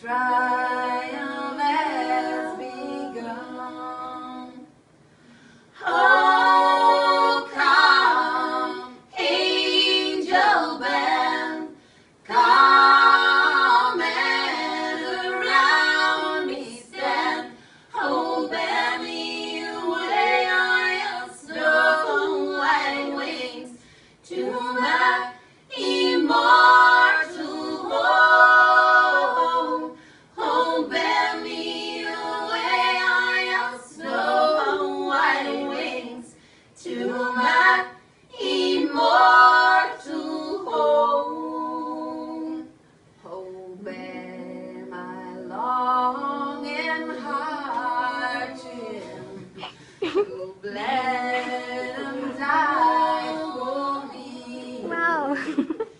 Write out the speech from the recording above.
triumph has begun. Oh, come, angel band, come and around me stand. Oh, bear me away on your snow white wings to my immortal home. Oh, bear me away on your snow white wings to my immortal home. Oh, bear my longing heart to him who bled and died for me. Wow.